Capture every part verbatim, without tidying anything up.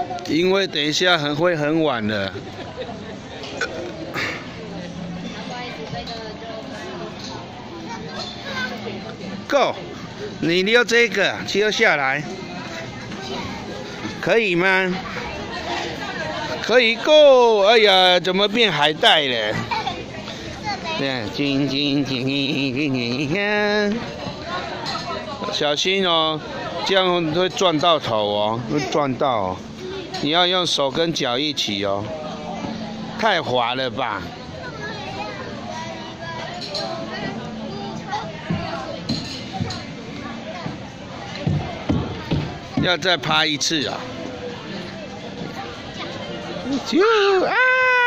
因为等一下很会很晚了。Go， 你溜这个，溜下来，可以吗？可以 Go。哎呀，怎么变海带了？对，叮叮叮叮叮叮，小心哦，这样会撞到头哦，会撞到哦。你要用手跟脚一起哦，太滑了吧？要再趴一次啊！就啊！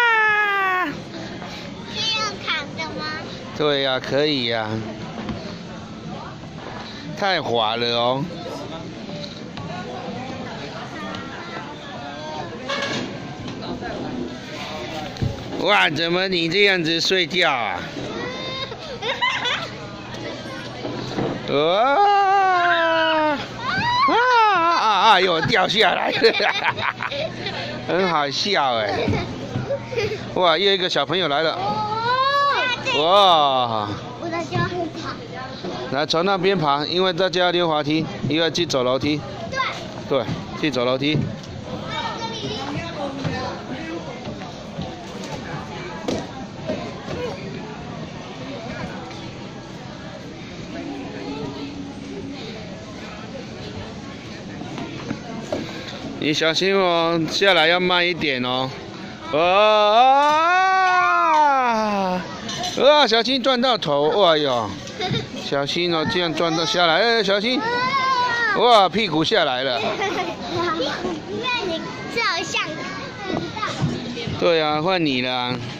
这样躺的吗？ 对呀、啊，可以呀、啊。太滑了哦！哇，怎么你这样子睡觉啊？哇！啊啊啊！又掉下来了，很好笑哎！哇，又一个小朋友来了！哇！ 我的脚很长。 来，从那边爬，因为大家要溜滑梯，又要去走楼梯。 对。 对，去走楼梯。你小心哦，下来要慢一点哦。啊！啊！小心撞到头！哎呦，小心哦，这样撞到下来，哎，小心！哇，屁股下来了。 因为你照相很大。 对啊，换你了。